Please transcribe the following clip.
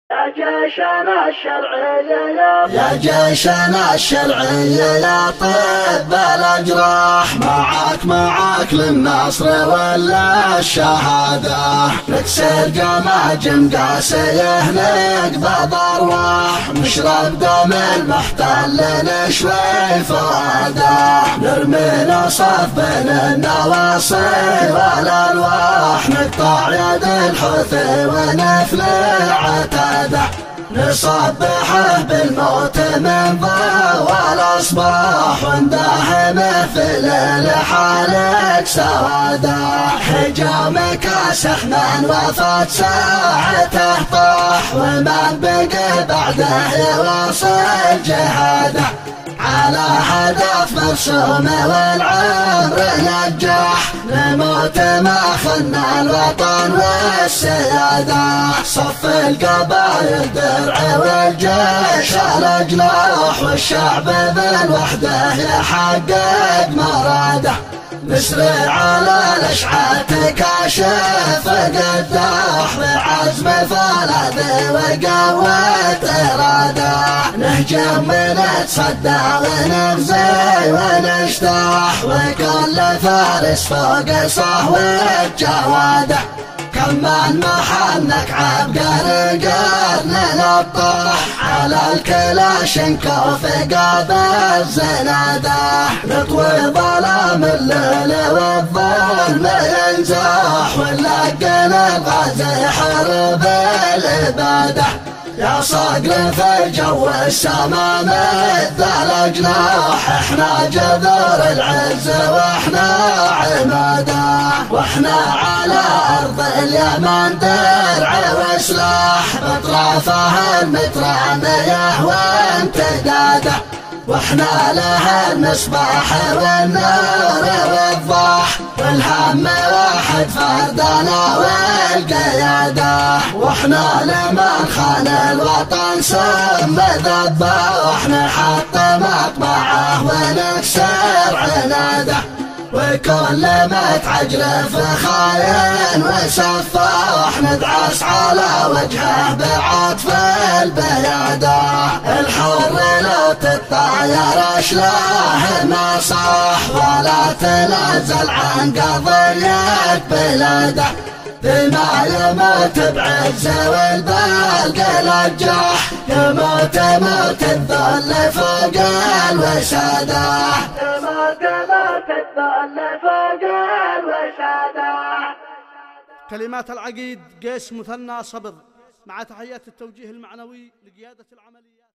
يا جيشنا الشرعي يا طب الأجراح، معاك للنصر ولا الشهادة، نكسر جماجم قاسيه نقبض أرواح، نشرب دم المحتل نشوي فؤاده، نرمي نصف بين النواصي والألواح، نقطع يد الحوثي ونفلع عتاده، نصبحه بالموت من ضوء الأصباح، ونداهمه في الليل حالك سواده، هجوم كاسح من وفات ساعته طاح، ومن بقي بعده يواصل جهاده، على هدف مرسوم والعمر نجاح، نموت ما خلنا الوطن والسيادة، صف القبائل درع والجيش الأجناح، والشعب بالوحدة يحقق مراده، نسرع على الاشعاع كاشف قداح، بعزم فولاذ وقوة إراده، نهجم ونتصدى ونغزي ونجتاح، وكل فارس فوق صهوة جواده، كمان محنك عبقري قرن نطاح، على الكلاشنكوف قابل زناده، نطوي ظلام الليل والظلم ينزاح، ونلقن الغازي حرب الإباده، يا صقر في جو السما مثل الأجناح، احنا جذور العز واحنا عماده، واحنا على أرض اليمن درع وسلاح، بأطرافها المترامية وامتداده، واحنا لها المصباح والنور والضاح، والهم واحد فردنا والقياده، واحنا لمن خان الوطن سم ذباح، نحطم اطباعه ونكسر عناده، وكل ما تعجرف خاين وسفاح، ندعس على وجهه بعطف البياده، الحر لو تطاير اشلاه ما صاح، ولا تنازل عن قضية بلاده، بما يموت بعز والباقي لجاح، يموت موت الذل فوق الوساده، يموت الذل فوق الوساده. كلمات العقيد قيس مثنى صبر، مع تحيات التوجيه المعنوي لقيادة العمليات.